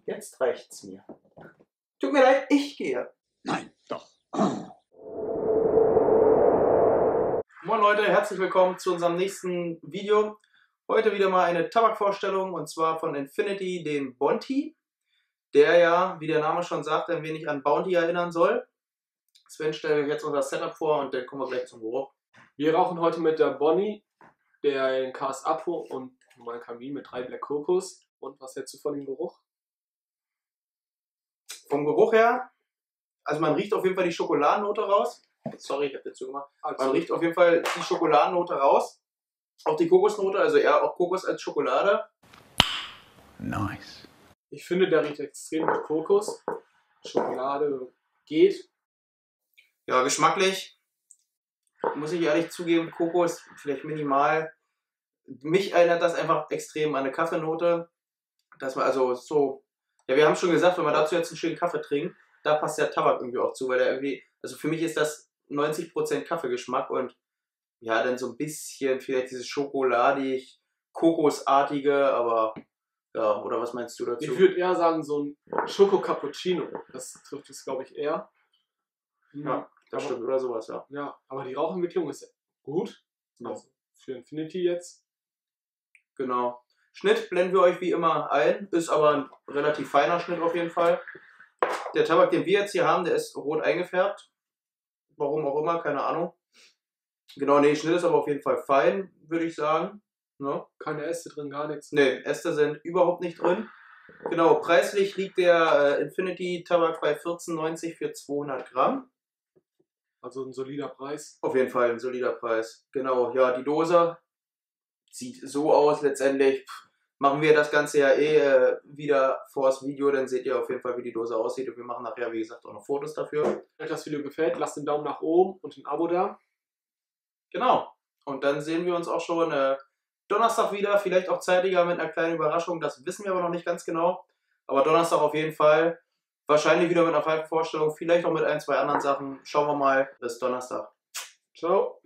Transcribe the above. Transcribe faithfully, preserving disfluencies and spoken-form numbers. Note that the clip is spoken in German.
Jetzt reicht's mir. Tut mir leid, ich gehe. Nein, doch. Moin Leute, herzlich willkommen zu unserem nächsten Video. Heute wieder mal eine Tabakvorstellung und zwar von Infinity, dem Bonti, der ja, wie der Name schon sagt, ein wenig an Bounty erinnern soll. Sven stellt euch jetzt unser Setup vor und dann kommen wir gleich zum Geruch. Wir rauchen heute mit der Bonnie, der K S Apo und mein Kamin mit drei Black Kokos. Und was hältst du von dem Geruch? Vom Geruch her, also man riecht auf jeden Fall die Schokoladennote raus. Sorry, ich habe jetzt zugemacht. Man riecht auf jeden Fall die Schokoladennote raus. Auch die Kokosnote, also eher auch Kokos als Schokolade. Nice. Ich finde, der riecht extrem nach Kokos. Schokolade geht. Ja, geschmacklich muss ich ehrlich zugeben, Kokos vielleicht minimal. Mich erinnert das einfach extrem an eine Kaffeenote. Dass man also so, ja, wir haben schon gesagt, wenn man dazu jetzt einen schönen Kaffee trinkt, da passt der Tabak irgendwie auch zu, weil der irgendwie, also für mich ist das neunzig Prozent Kaffeegeschmack und ja, dann so ein bisschen vielleicht dieses schokoladig, kokosartige, aber ja, oder was meinst du dazu? Ich würde eher sagen, so ein Schoko-Cappuccino. Das trifft es, glaube ich, eher. Ja, das aber, stimmt, oder sowas, ja. Ja, aber die Rauchentwicklung ist gut. Ja. Also für Infinity jetzt. Genau. Schnitt blenden wir euch wie immer ein, ist aber ein relativ feiner Schnitt auf jeden Fall. Der Tabak, den wir jetzt hier haben, der ist rot eingefärbt. Warum auch immer, keine Ahnung. Genau, nee, Schnitt ist aber auf jeden Fall fein, würde ich sagen. Ne? Keine Äste drin, gar nichts. Ne, Äste sind überhaupt nicht drin. Genau, preislich liegt der äh, Infinity Tabak bei vierzehn neunzig für zweihundert Gramm. Also ein solider Preis. Auf jeden Fall ein solider Preis. Genau, ja, die Dose sieht so aus letztendlich. Pff, machen wir das Ganze ja eh äh, wieder vor das Video, dann seht ihr auf jeden Fall, wie die Dose aussieht. Und wir machen nachher, wie gesagt, auch noch Fotos dafür. Wenn euch das Video gefällt, lasst einen Daumen nach oben und ein Abo da. Genau. Und dann sehen wir uns auch schon äh, Donnerstag wieder, vielleicht auch zeitiger mit einer kleinen Überraschung. Das wissen wir aber noch nicht ganz genau. Aber Donnerstag auf jeden Fall. Wahrscheinlich wieder mit einer Vorstellung, vielleicht auch mit ein, zwei anderen Sachen. Schauen wir mal. Bis Donnerstag. Ciao.